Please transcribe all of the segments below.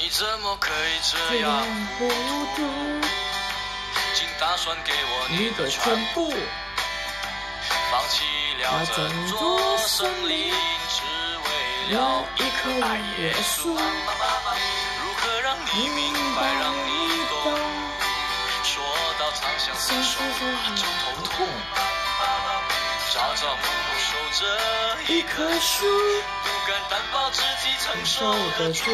怎么可以这样糊涂？竟打算给我你的全部，放弃了整座森林，只为了一棵爱耶稣。如何让你明白，让你懂？说到长相厮守就头痛。朝朝暮暮守着一棵树，不敢担保自己承受得住。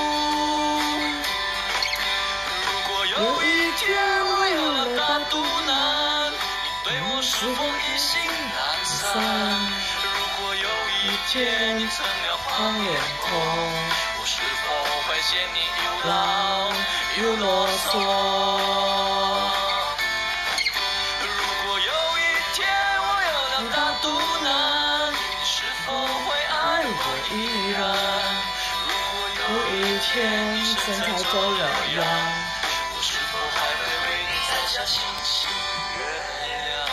如果有一天我有了大肚腩，你对我是否一心难散？如果有一天你成了黄脸婆，我是否会嫌你又老又啰嗦？如果有一天我有了大肚腩，你是否会爱我依然？如果有一天你身材走了样，我是否还会为你摘下星星月亮？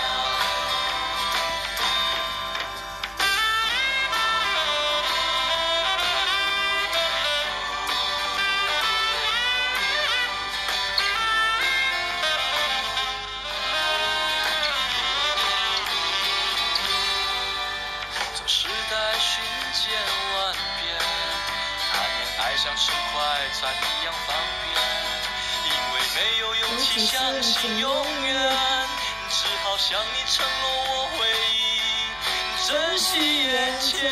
这时代瞬间万变，谈恋爱像吃快餐一样方便，因为没有勇气相信永远，只好向你承诺我会珍惜眼前。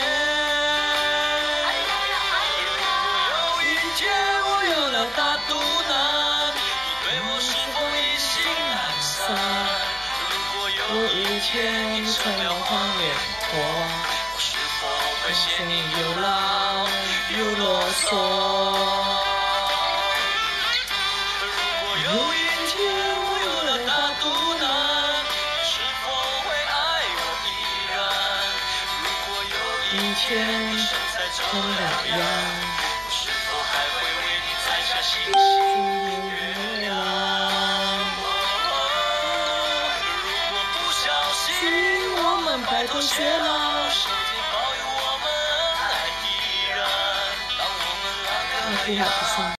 如果有一天我有了大肚腩，你对我是否一心难散？如果有一天你成了黄脸婆，我是否会嫌你又老又啰嗦？有一天我有了大肚腩，你是否会爱我依然？如果有一天你身材成了样，我是否还会为你摘下星星月亮？如果不小心我们白头偕老，上天保佑我们爱依然。当我们老了以后